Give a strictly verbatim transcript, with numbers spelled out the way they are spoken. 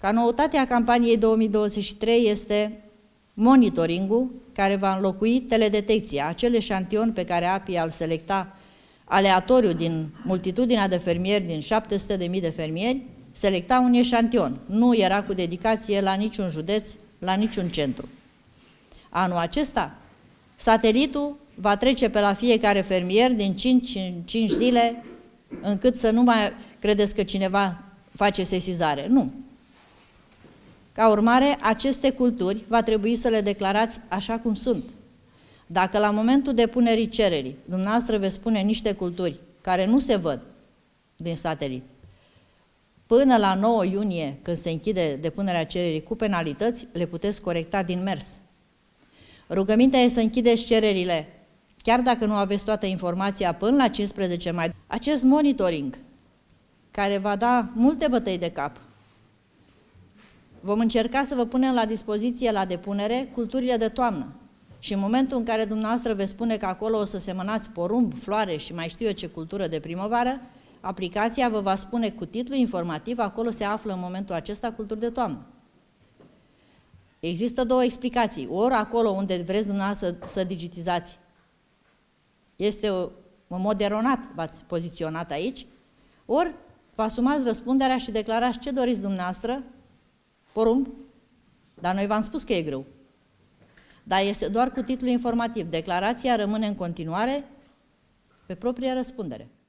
Ca noutate a campaniei două mii douăzeci și trei este monitoringul care va înlocui teledetecția, acel eșantion pe care A P I îl selecta aleatoriu din multitudinea de fermieri, din șapte sute de mii de fermieri, selecta un eșantion. Nu era cu dedicație la niciun județ, la niciun centru. Anul acesta, satelitul va trece pe la fiecare fermier din cinci în cinci zile, încât să nu mai credeți că cineva face sesizare. Nu. Ca urmare, aceste culturi va trebui să le declarați așa cum sunt. Dacă la momentul depunerii cererii, dumneavoastră veți spune niște culturi care nu se văd din satelit, până la nouă iunie, când se închide depunerea cererii cu penalități, le puteți corecta din mers. Rugămintea e să închideți cererile, chiar dacă nu aveți toată informația, până la cincisprezece mai. Acest monitoring, care va da multe bătăi de cap, vom încerca să vă punem la dispoziție la depunere culturile de toamnă. Și în momentul în care dumneavoastră veți spune că acolo o să semănați porumb, floare și mai știu eu ce cultură de primăvară, aplicația vă va spune cu titlu informativ, acolo se află în momentul acesta culturi de toamnă. Există două explicații. Ori acolo unde vreți dumneavoastră să, să digitizați, este o, în mod eronat v-ați poziționat aici, ori vă asumați răspunderea și declarați ce doriți dumneavoastră, porumb, dar noi v-am spus că e greu. Dar este doar cu titlu informativ. Declarația rămâne în continuare pe propria răspundere.